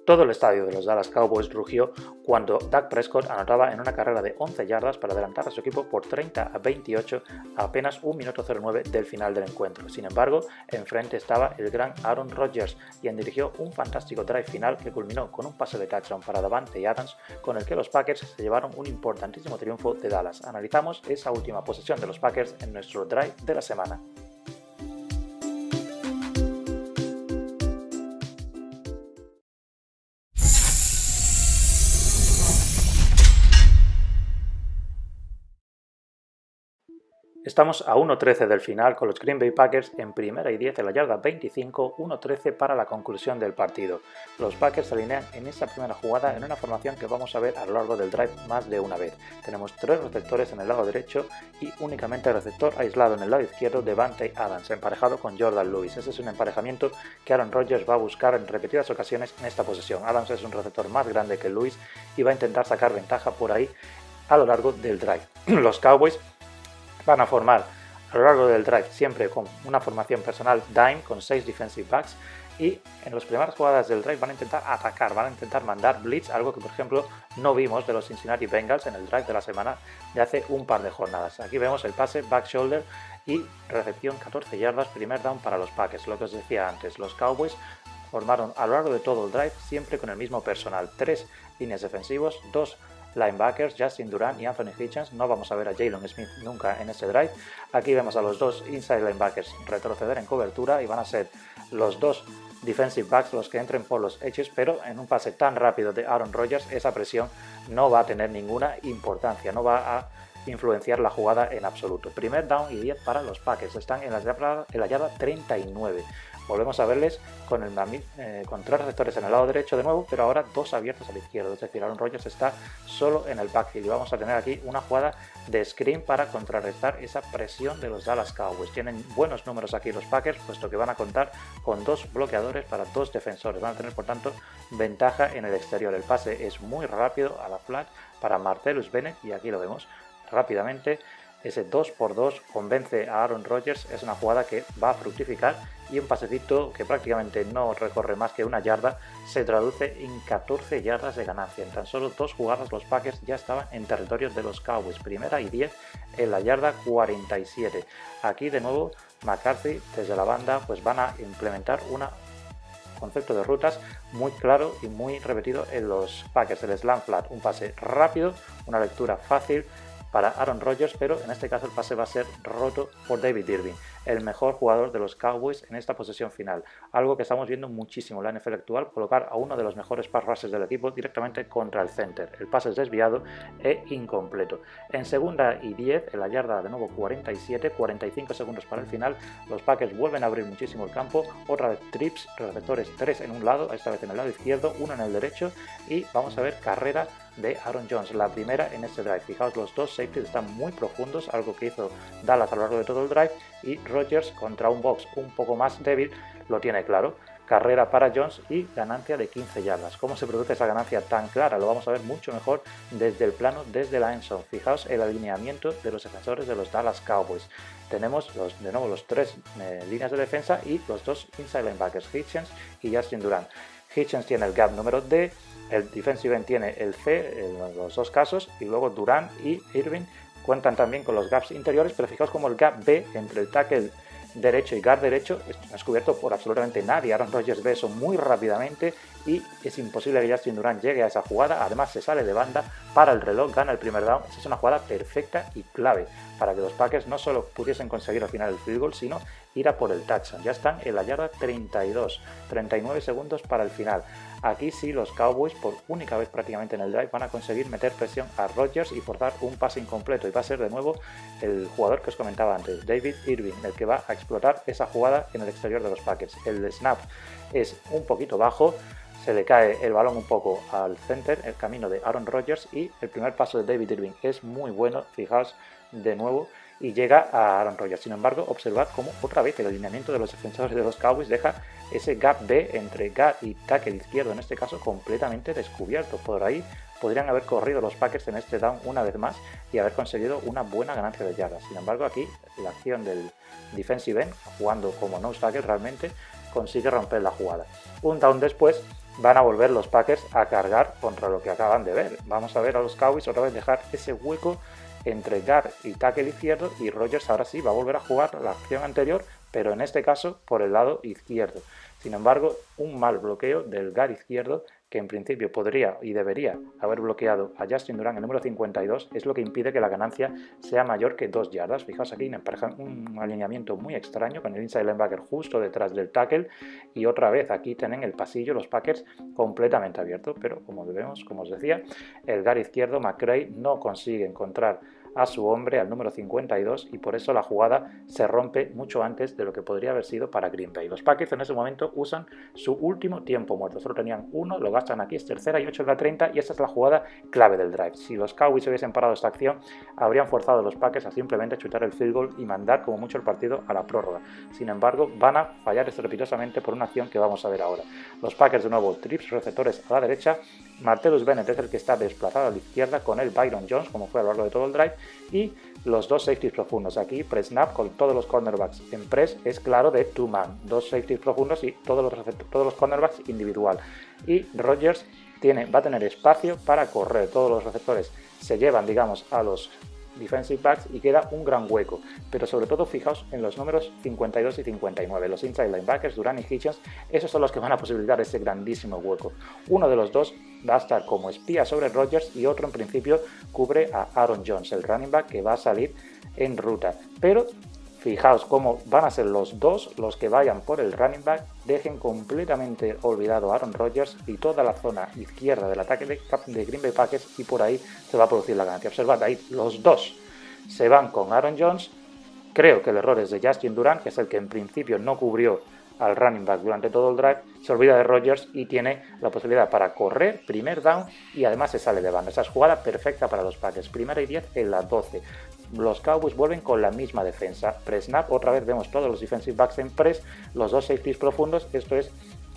Todo el estadio de los Dallas Cowboys rugió cuando Dak Prescott anotaba en una carrera de 11 yardas para adelantar a su equipo por 30-28 a apenas 1 minuto 09 del final del encuentro. Sin embargo, enfrente estaba el gran Aaron Rodgers, quien dirigió un fantástico drive final que culminó con un pase de touchdown para Davante Adams, con el que los Packers se llevaron un importantísimo triunfo de Dallas. Analizamos esa última posesión de los Packers en nuestro drive de la semana. Estamos a 1.13 del final con los Green Bay Packers en primera y 10 en la yarda 25, 1.13 para la conclusión del partido. Los Packers se alinean en esta primera jugada en una formación que vamos a ver a lo largo del drive más de una vez. Tenemos 3 receptores en el lado derecho y únicamente el receptor aislado en el lado izquierdo de Davante Adams, emparejado con Jordan Lewis. Ese es un emparejamiento que Aaron Rodgers va a buscar en repetidas ocasiones en esta posesión. Adams es un receptor más grande que Lewis y va a intentar sacar ventaja por ahí a lo largo del drive. Los Cowboys van a formar a lo largo del drive siempre con una formación personal dime con 6 defensive backs y en las primeras jugadas del drive van a intentar atacar, van a intentar mandar blitz, algo que por ejemplo no vimos de los Cincinnati Bengals en el drive de la semana de hace un par de jornadas. Aquí vemos el pase back shoulder y recepción 14 yardas, primer down para los Packers. Lo que os decía antes, los Cowboys formaron a lo largo de todo el drive siempre con el mismo personal, 3 líneas defensivos, 2 linebackers, Justin Durant y Anthony Hitchens. No vamos a ver a Jalen Smith nunca en este drive. Aquí vemos a los 2 inside linebackers retroceder en cobertura y van a ser los 2 defensive backs los que entren por los edges, pero en un pase tan rápido de Aaron Rodgers esa presión no va a tener ninguna importancia, no va a influenciar la jugada en absoluto. Primer down y 10 para los Packers, están en la yarda 39. Volvemos a verles con 3 receptores en el lado derecho de nuevo, pero ahora 2 abiertos al izquierdo, es decir, Aaron Rodgers está solo en el backfield y vamos a tener aquí una jugada de screen para contrarrestar esa presión de los Dallas Cowboys. Tienen buenos números aquí los Packers, puesto que van a contar con 2 bloqueadores para 2 defensores, van a tener por tanto ventaja en el exterior. El pase es muy rápido a la flat para Martellus Bennett y aquí lo vemos rápidamente. Ese 2x2 convence a Aaron Rodgers, es una jugada que va a fructificar y un pasecito que prácticamente no recorre más que una yarda se traduce en 14 yardas de ganancia. En tan solo 2 jugadas los Packers ya estaban en territorios de los Cowboys, primera y 10 en la yarda 47. Aquí de nuevo McCarthy desde la banda pues van a implementar un concepto de rutas muy claro y muy repetido en los Packers, el slant flat, un pase rápido, una lectura fácil para Aaron Rodgers, pero en este caso el pase va a ser roto por David Irving, el mejor jugador de los Cowboys en esta posesión final. Algo que estamos viendo muchísimo en la NFL actual, colocar a uno de los mejores pass rushers del equipo directamente contra el center. El pase es desviado e incompleto. En segunda y 10, en la yarda de nuevo 47, 45 segundos para el final, los Packers vuelven a abrir muchísimo el campo, otra vez trips, receptores 3 en un lado, esta vez en el lado izquierdo, 1 en el derecho y vamos a ver carrera de Aaron Jones, la primera en este drive. Fijaos, los 2 safeties están muy profundos, algo que hizo Dallas a lo largo de todo el drive, y Rodgers contra un box un poco más débil lo tiene claro. Carrera para Jones y ganancia de 15 yardas. ¿Cómo se produce esa ganancia tan clara? Lo vamos a ver mucho mejor desde el plano, desde la end zone. Fijaos el alineamiento de los defensores de los Dallas Cowboys. Tenemos de nuevo los 3 líneas de defensa y los 2 inside linebackers, Hitchens y Justin Durant. Hitchens tiene el gap número D, el defensive end tiene el C en los 2 casos y luego Durant y Irving cuentan también con los gaps interiores, pero fijaos como el gap B entre el tackle derecho y guard derecho no es cubierto por absolutamente nadie. Aaron Rodgers ve eso muy rápidamente y es imposible que Justin Durant llegue a esa jugada. Además se sale de banda, para el reloj, gana el primer down. Esa es una jugada perfecta y clave para que los Packers no solo pudiesen conseguir al final el field goal, sino ir a por el touchdown. Ya están en la yarda 32, 39 segundos para el final. Aquí sí los Cowboys por única vez prácticamente en el drive van a conseguir meter presión a Rodgers y forzar un pase incompleto, y va a ser de nuevo el jugador que os comentaba antes, David Irving, el que va a explotar esa jugada en el exterior de los Packers. El snap es un poquito bajo, se le cae el balón un poco al center, el camino de Aaron Rodgers, y el primer paso de David Irving es muy bueno, fijaos de nuevo, y llega a Aaron Rodgers. Sin embargo, observad cómo otra vez el alineamiento de los defensores de los Cowboys deja ese gap B entre guard y tackle izquierdo, en este caso completamente descubierto. Por ahí podrían haber corrido los Packers en este down una vez más y haber conseguido una buena ganancia de yardas. Sin embargo, aquí la acción del defensive end, jugando como nose tackle realmente, consigue romper la jugada. Un down después, van a volver los Packers a cargar contra lo que acaban de ver. Vamos a ver a los Cowboys otra vez dejar ese hueco entre guard y tackle izquierdo, y Rodgers ahora sí va a volver a jugar la acción anterior, pero en este caso por el lado izquierdo. Sin embargo, un mal bloqueo del guard izquierdo, que en principio podría y debería haber bloqueado a Justin Durant, el número 52, es lo que impide que la ganancia sea mayor que 2 yardas. Fijaos aquí un alineamiento muy extraño con el inside linebacker justo detrás del tackle, y otra vez aquí tienen el pasillo, los Packers completamente abierto, pero como vemos, como os decía, el guard izquierdo McCray no consigue encontrar a su hombre, al número 52, y por eso la jugada se rompe mucho antes de lo que podría haber sido para Green Bay. Los Packers en ese momento usan su último tiempo muerto, solo tenían uno, lo gastan aquí, es tercera y 8 en la 30, y esta es la jugada clave del drive. Si los Cowboys hubiesen parado esta acción, habrían forzado a los Packers a simplemente chutar el field goal y mandar como mucho el partido a la prórroga. Sin embargo, van a fallar estrepitosamente por una acción que vamos a ver ahora. Los Packers de nuevo, trips receptores a la derecha, Martellus Bennett es el que está desplazado a la izquierda, con el Byron Jones, como fue a lo largo de todo el drive, y los dos safeties profundos. Aquí pre-snap con todos los cornerbacks en press, es claro de two man, dos safeties profundos y todos los cornerbacks individual. Y Rodgers va a tener espacio para correr, todos los receptores se llevan, digamos, a los defensive backs y queda un gran hueco, pero sobre todo fijaos en los números 52 y 59, los inside linebackers, Durant y Hitchens, esos son los que van a posibilitar ese grandísimo hueco. Uno de los dos va a estar como espía sobre Rodgers y otro en principio cubre a Aaron Jones, el running back que va a salir en ruta, pero fijaos cómo van a ser los dos los que vayan por el running back, dejen completamente olvidado a Aaron Rodgers y toda la zona izquierda del ataque de Green Bay Packers, y por ahí se va a producir la ganancia. Observad ahí, los dos se van con Aaron Jones. Creo que el error es de Justin Durant, que es el que en principio no cubrió al running back durante todo el drive, se olvida de Rodgers y tiene la posibilidad para correr, primer down, y además se sale de banda. Esa es jugada perfecta para los Packers, primera y 10 en la 12. Los Cowboys vuelven con la misma defensa, pre-snap, otra vez vemos todos los defensive backs en press, los dos safeties profundos, esto es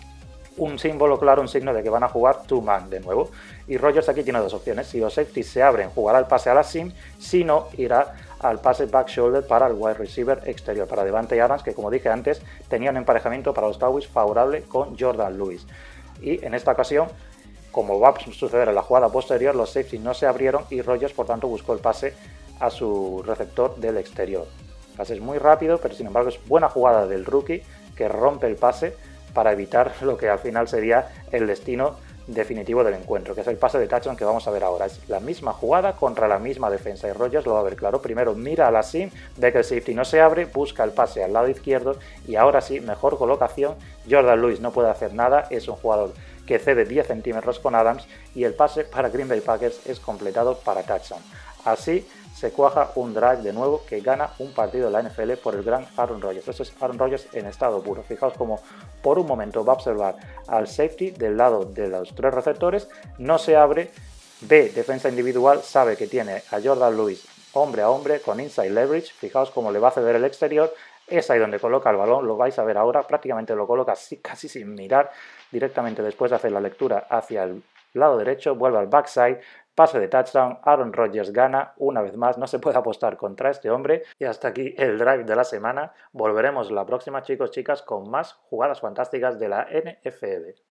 un símbolo claro, un signo de que van a jugar two man de nuevo. Y Rodgers aquí tiene dos opciones: si los safeties se abren, jugará el pase a la sim, si no, irá al pase back shoulder para el wide receiver exterior, para Davante Adams, que como dije antes, tenía un emparejamiento para los Cowboys favorable con Jordan Lewis. Y en esta ocasión, como va a suceder en la jugada posterior, los safeties no se abrieron y Rodgers por tanto buscó el pase a su receptor del exterior. El pase es muy rápido, pero sin embargo es buena jugada del rookie que rompe el pase para evitar lo que al final sería el destino definitivo del encuentro, que es el pase de touchdown que vamos a ver ahora. Es la misma jugada contra la misma defensa y Rodgers lo va a ver claro. Primero mira a la sim, ve que el safety no se abre, busca el pase al lado izquierdo y ahora sí, mejor colocación. Jordan Lewis no puede hacer nada, es un jugador que cede 10 centímetros con Adams y el pase para Green Bay Packers es completado para touchdown. Así se cuaja un drive de nuevo que gana un partido de la NFL por el gran Aaron Rodgers. Eso es Aaron Rodgers en estado puro. Fijaos como por un momento va a observar al safety del lado de los tres receptores, no se abre, ve defensa individual, sabe que tiene a Jordan Lewis hombre a hombre con inside leverage. Fijaos cómo le va a ceder el exterior, es ahí donde coloca el balón, lo vais a ver ahora, prácticamente lo coloca casi sin mirar, directamente después de hacer la lectura hacia el lado derecho, vuelve al backside, pase de touchdown, Aaron Rodgers gana una vez más, no se puede apostar contra este hombre. Y hasta aquí el drive de la semana. Volveremos la próxima, chicos, chicas, con más jugadas fantásticas de la NFL.